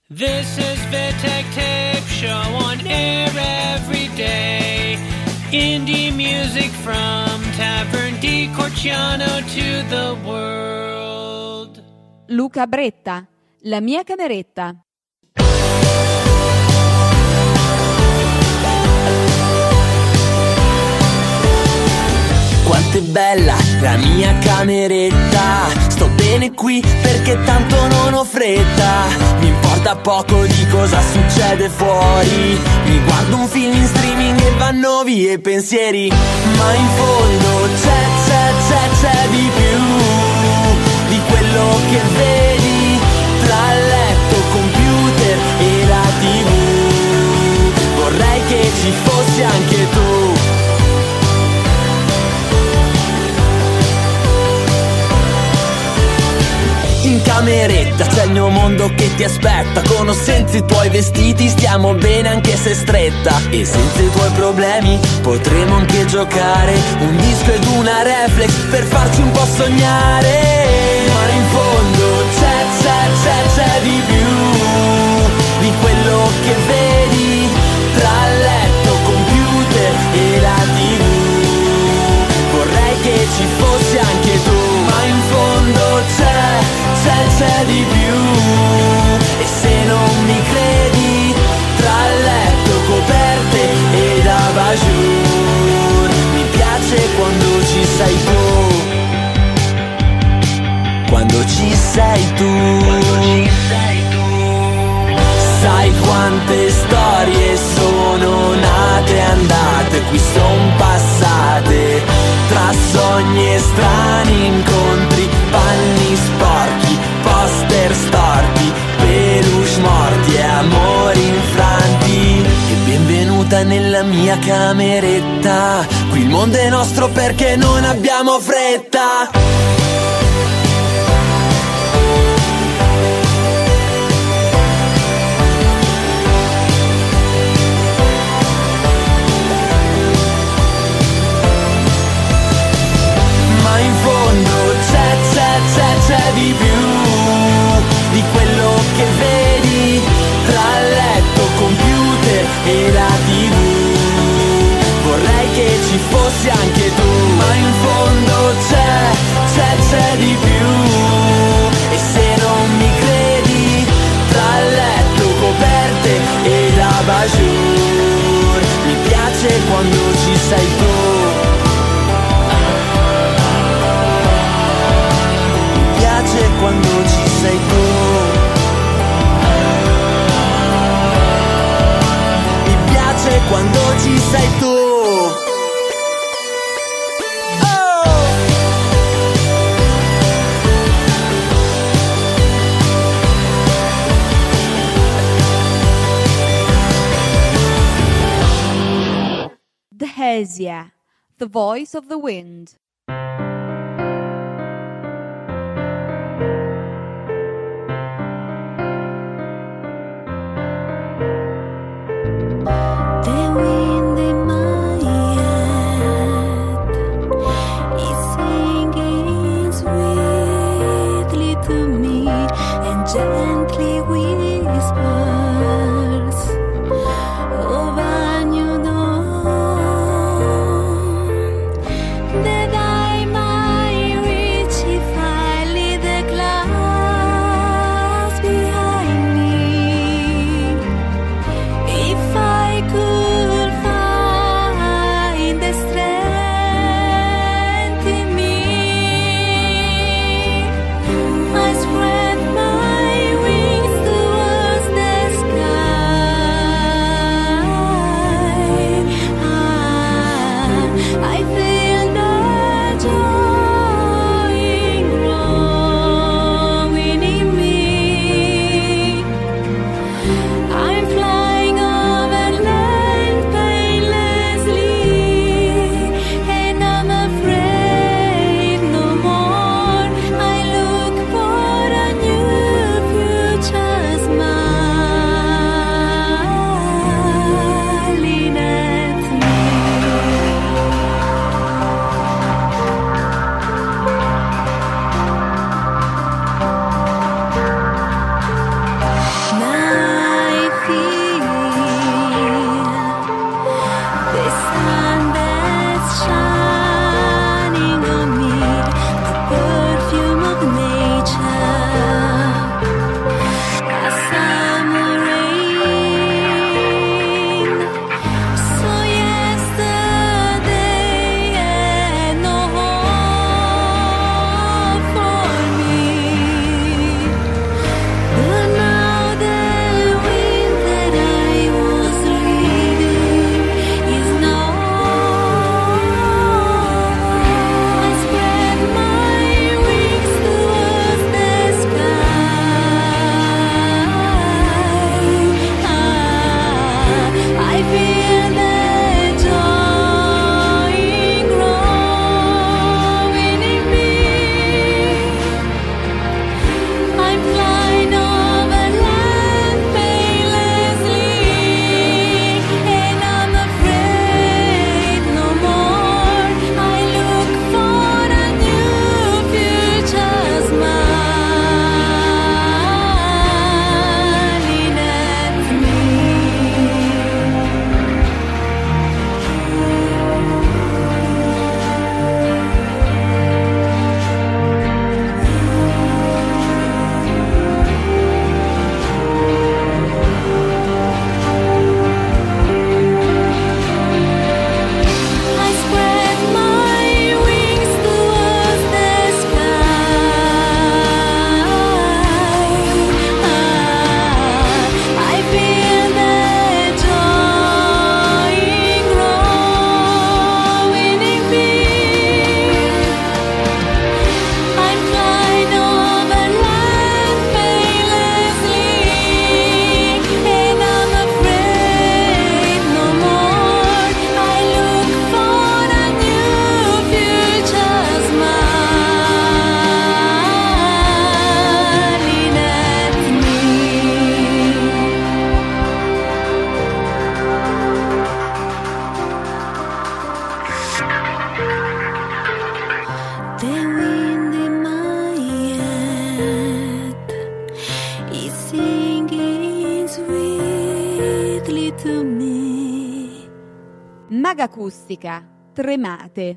This is Vitek Tape Show on air every day. Indie music from Tavern di Corciano to the world. Luca Bretta, La mia cameretta. Quanto è bella la mia cameretta. Sto bene qui perché tanto non ho fretta. Mi importa poco di cosa succede fuori. Mi guardo un film in streaming e vanno via i pensieri. Ma in fondo c'è di più di quello che vedi tra letto, computer e la TV. Vorrei che ci fossi anche tu. In cameretta c'è il mio mondo che ti aspetta. Con o senza i tuoi vestiti stiamo bene anche se stretta. E senza i tuoi problemi potremo anche giocare un disco ed una reflex per farci un po' sognare. Ma in fondo c'è di più di quello che vedi tra letto, computer e la TV. Vorrei che ci fossi anche tu. Ma in fondo c'è di più. E se non mi credi, tra letto, coperte ed abajur, mi piace quando ci sei tu. Quando ci sei tu. Sai quante storie sono nate e andate, qui son passate, tra sogni e strani incontri, panni sporchi, poster storti, peluche morti e amori infranti. E benvenuta nella mia cameretta, qui il mondo è nostro perché non abbiamo fretta. In fondo c'è di più di quello che vedi tra letto, computer e la TV. Vorrei che ci fossi anche tu. Ma in fondo c'è di più. E se non mi credi, tra letto, coperte ed abajur, mi piace quando ci sei tu. Quando ci sei tu, mi piace quando ci sei tu. Oh! Dhesia, the voice of the wind. Gently whispers over your dawn. singing sweetly to me. Maga acustica, Tremate.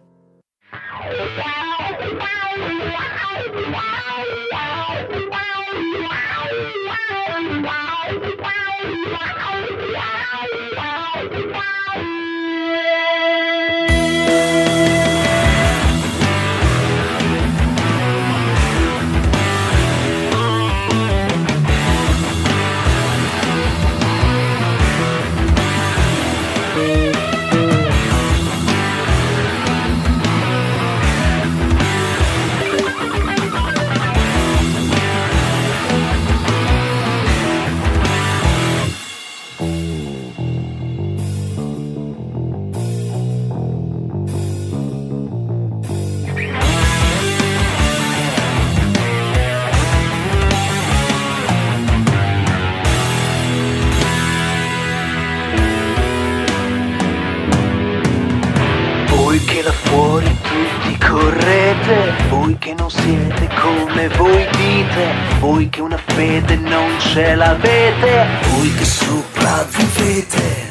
Là fuori tutti correte, voi che non siete come voi dite, voi che una fede non ce l'avete, voi che sopravvivete.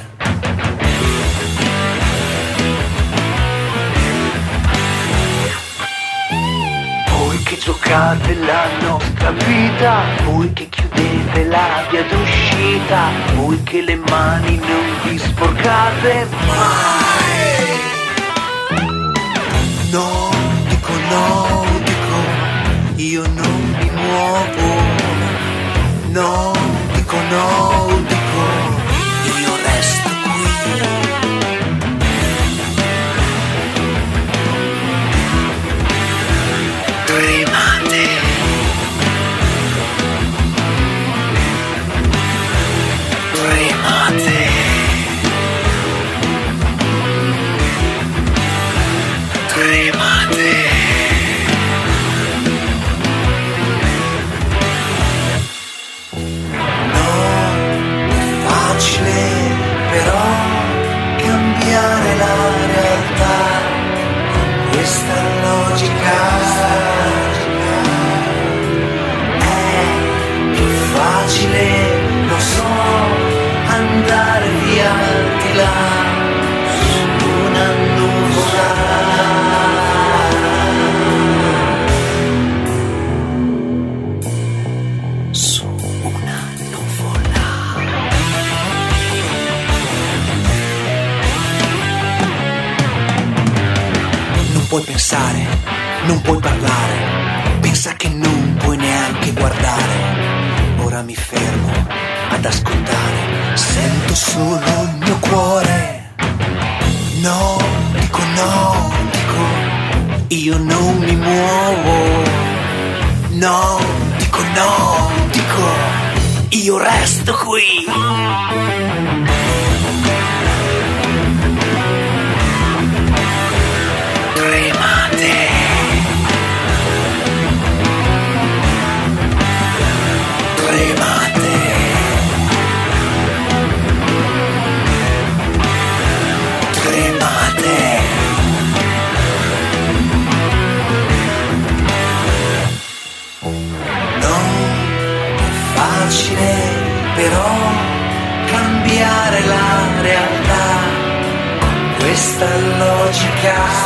Voi che giocate la nostra vita, voi che chiudete la via d'uscita, voi che le mani non vi sporcate mai. No, dico, io non mi muovo. No, dico, io resto qui. Tremate. Tremate. Tremate. Non è facile però cambiare la realtà con questa logica. È più facile, lo so, andare via di là su una nuvola. Puoi pensare, non puoi parlare, pensa che non puoi neanche guardare. Ora mi fermo ad ascoltare, sento solo il mio cuore. No, dico, io non mi muovo. No, dico, io resto qui. Tremate. Tremate. Tremate. Non è facile però cambiare la realtà con questa logica.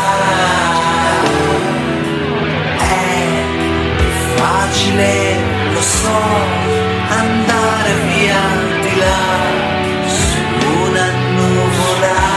Facile, lo so, andare via di là su una nuvola.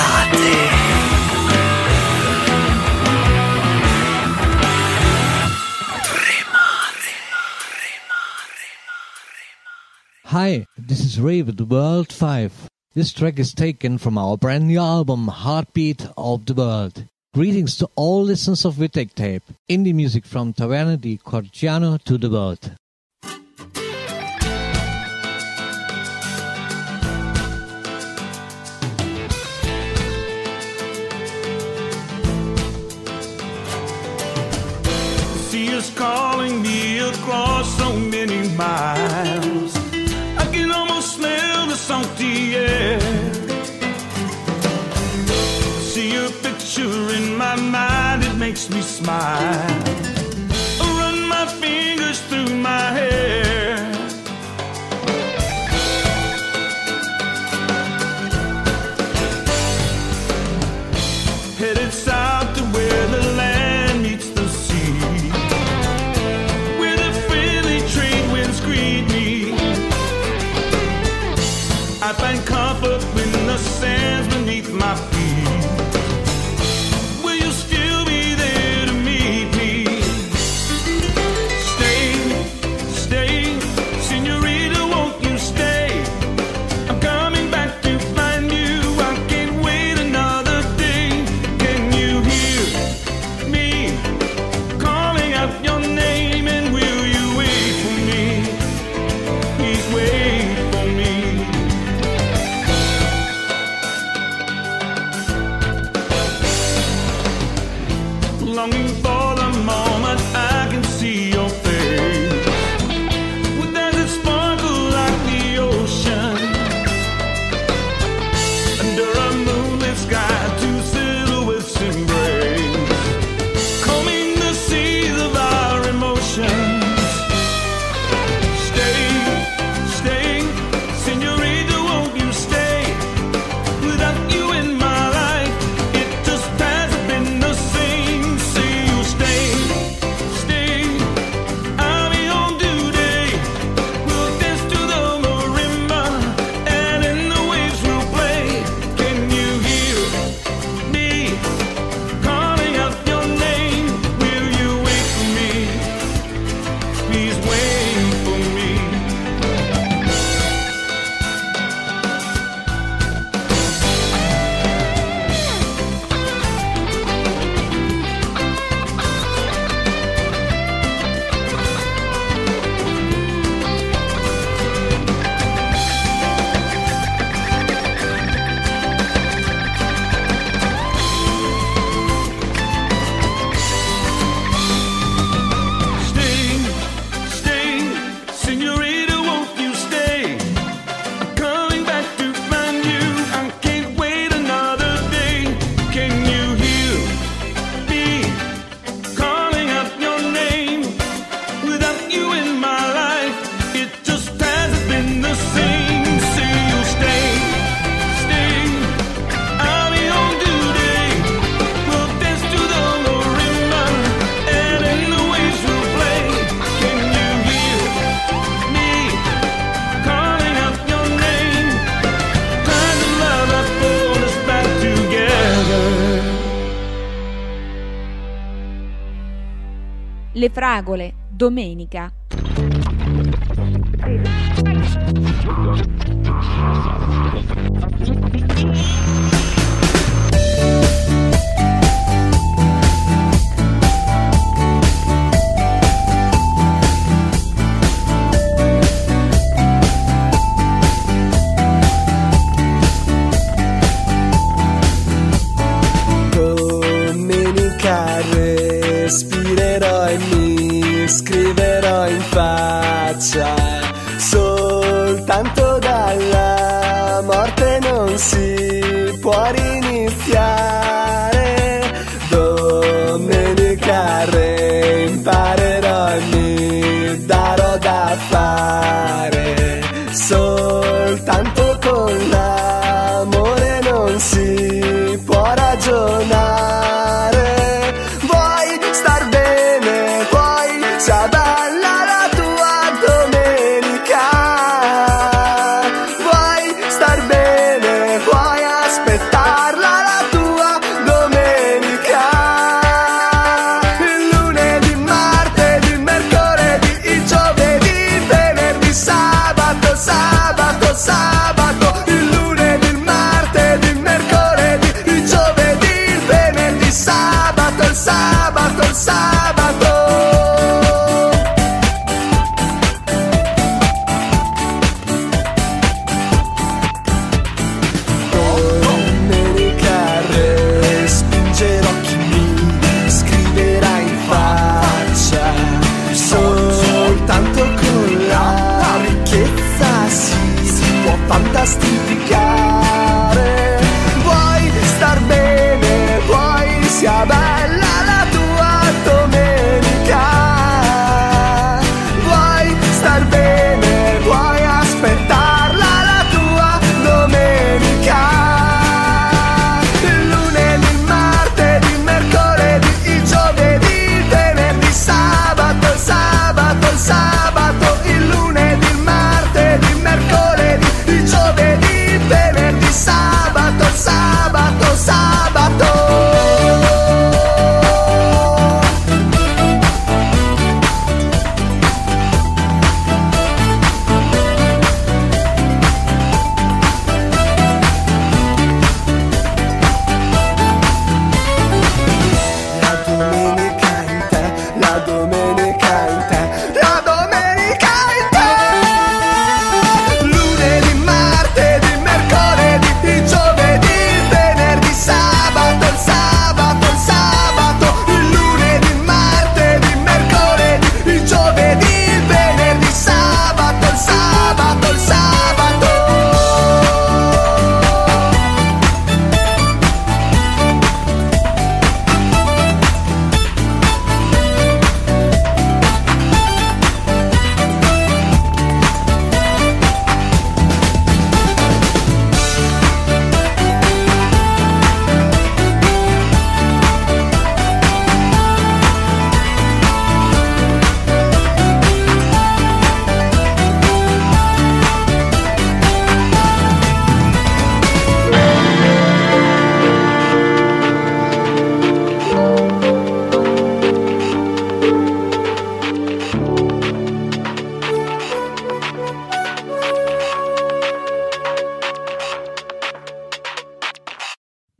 tremate. Hi, this is Ray with World 5. This track is taken from our brand new album Heartbeat of the World. Greetings to all listeners of Vitek Tape, indie music from Taverna di Corciano to the world. The sea is calling me across so many miles. I can almost smell the salty air. See your picture in my mind, it makes me smile. I run my fingers through my hair. Headed south to where the land meets the sea, where the friendly trade winds greet me. I find comfort when the sand's beneath my feet. Will you still be there to meet me? Stay, stay, señorita, won't you stay? I'm coming back to find you. I can't wait another day. Can you hear me calling out your name? And will you wait for me? Please wait for me. Longing for the moment I can see your face. With that it sparkle like the ocean. Under a moonlit sky, two silhouettes embrace, combing the seas of our emotions. Stay, stay, señorita, won't you stay? Without you in my life, it just hasn't been the same. Say you stay, stay, I'll be home today. We'll dance to the marimba, and in the waves we'll play. Can you hear me calling out your name? Will you wait for me? Please wait for me. Stay, stay, señorita, won't you stay? I'm coming back to find you. I can't wait another day. Can you hear me calling out your name? Without you in my life, it just hasn't been the same. Say you stay, stay, I'll be home today. We'll dance to the marimba, and in the waves we'll play. Can you hear me calling out your name? Time to love that pulled us back together. Le fragole, domenica. Domenica respirerò e mi scriverò in faccia. Soltanto dalla morte non si può riniziare. Domenica imparerò e mi darò da fare. Soltanto con l'amore non si può ragionare. Vuoi star bene, vuoi sia bella la tua domenica. Vuoi star bene, vuoi aspettarla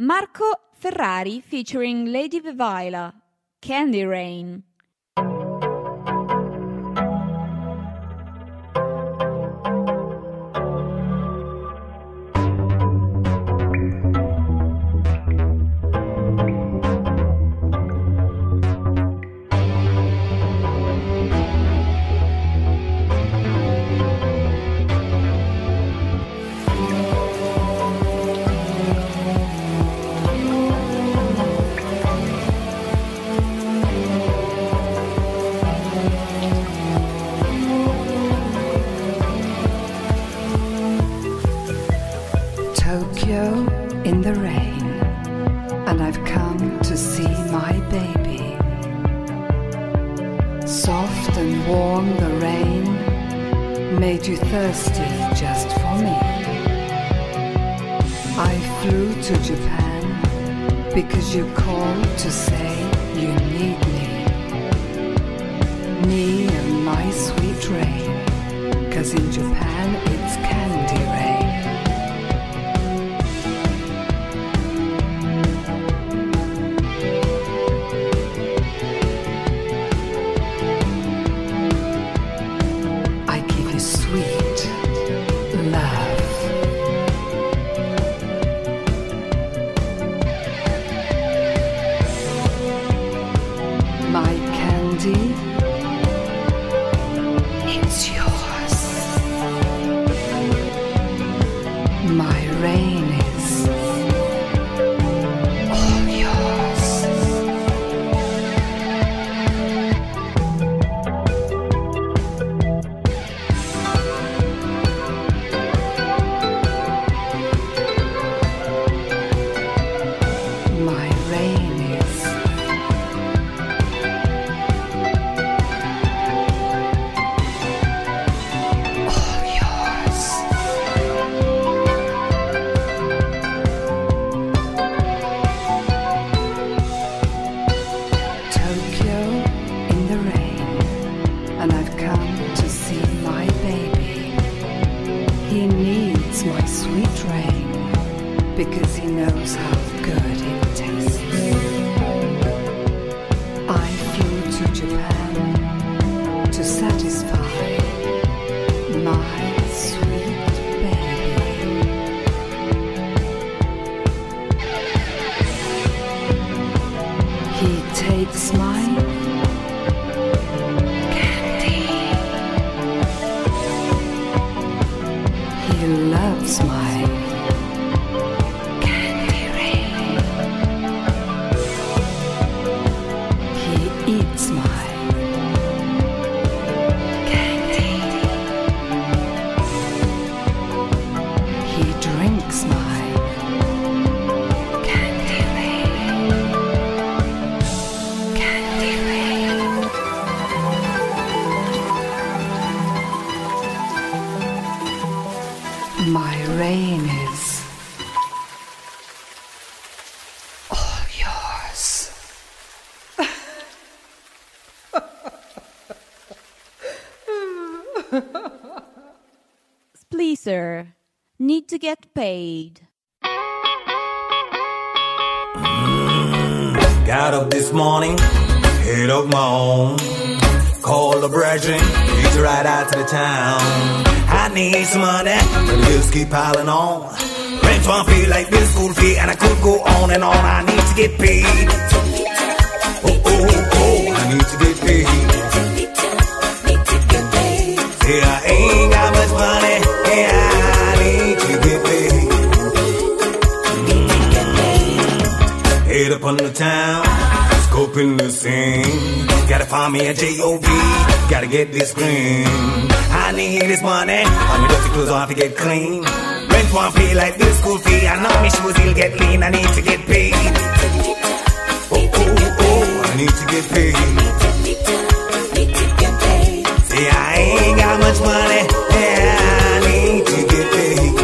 Marco Ferrari featuring Lady Vivaila, Candy Rain. In the rain, and I've come to see my baby. Soft and warm the rain made you thirsty just for me. I flew to Japan because you called to say you need me and my sweet rain, 'cause in Japan it's candy rain. Spleezer, need to get paid. Got up this morning, head of my own. Called the brethren, he's right out to the town. I need some money, but the bills keep piling on. Rent won't feel like this school fee, and I could go on and on. I need to get paid. Oh, oh, oh, I need to get paid. See, I ain't got much money, and I need to get paid. Head up on the town, scoping the scene. Gotta find me a J.O.B., gotta get this green. I need this money, all my dirty clothes off to get clean. Rent won't feel like this school fee, I know my shoes will get lean. I need to get paid. Oh, oh, oh, I need to get paid. See, I ain't got much money, yeah, I need to get paid.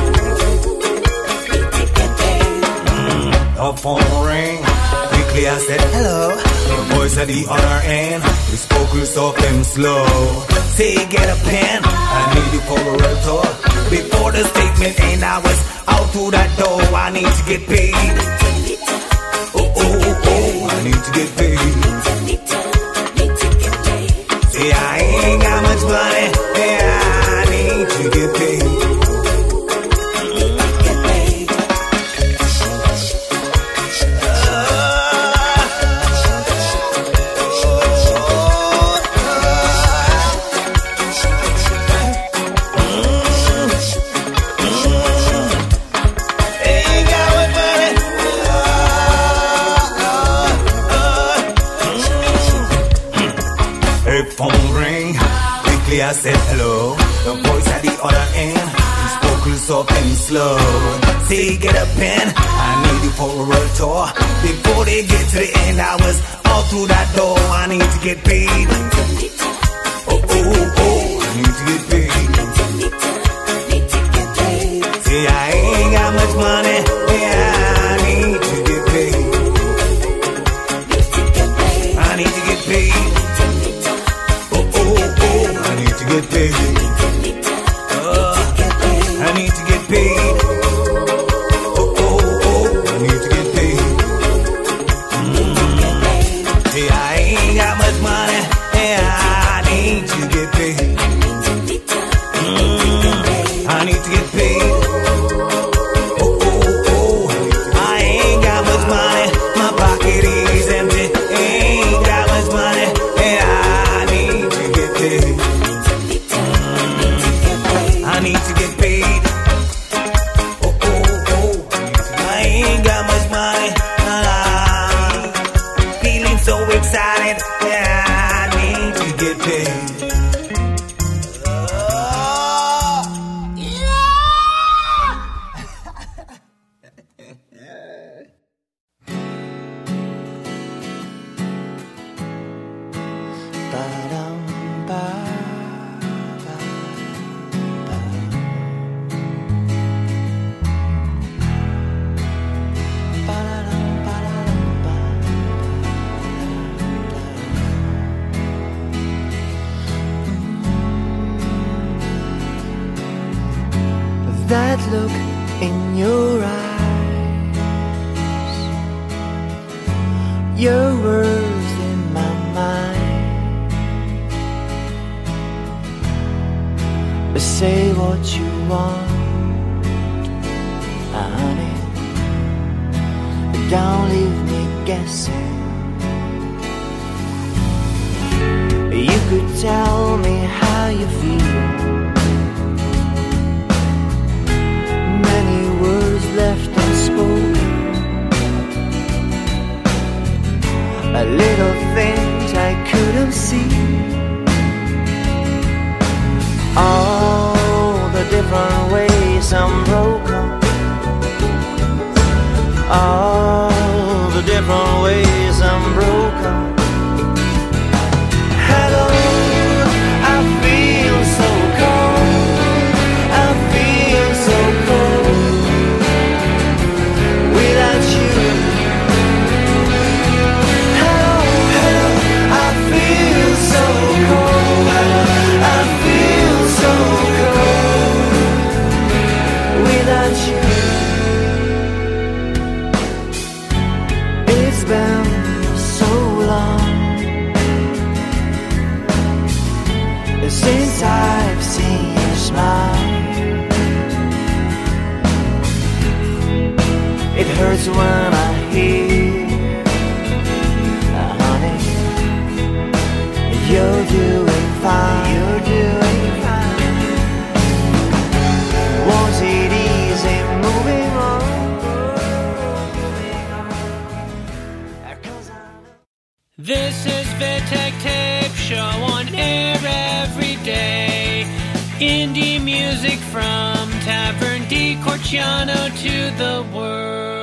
The phone ring, quickly I said hello. The voice at the other end, we spoke real soft and slow. Say get a pen, I need you for a rental. Before the statement and I was out walk through that door, I need to get paid. Oh, oh, oh, I need to get paid. See, I ain't got much money, yeah, I need to get paid. I said hello, the voice at the other end, he spoke real soft and slow. Say get a pen, I need you for a world tour. Before they get to the end, I was all through that door. I need to get paid. Oh, oh, oh, I need to get paid. See, I ain't got much money, yeah, I need to get paid. I need to get paid. Get paid. I need to get paid. Oh, oh, oh, I need to get paid. See, I ain't got much money, yeah, I need to get paid. I need to get paid. Oh, oh, oh, I ain't got much money, my pocket is empty. Ain't got much money, yeah, I need to get paid. I need to get paid. Oh, oh, oh. I ain't got much money. Feeling so excited. Yeah, I need to get paid. That look in your eyes, your words in my mind. Say what you want, honey. Don't leave me guessing. You could tell me how you feel. Left unspoken, a little things I couldn't see. All the different ways I'm broken, all the different ways I'm broken. Hello, I feel so cold, I feel so cold. Without you, hello, hello, I feel so cold, I feel so cold. Without you, it's been so long since I've seen you smile. It hurts when I hear, honey, you're doing fine. You're doing fine. Won't it easy moving on? This is Vitek Tape Show on air every day. Indie music from Tavern di Corciano to the world.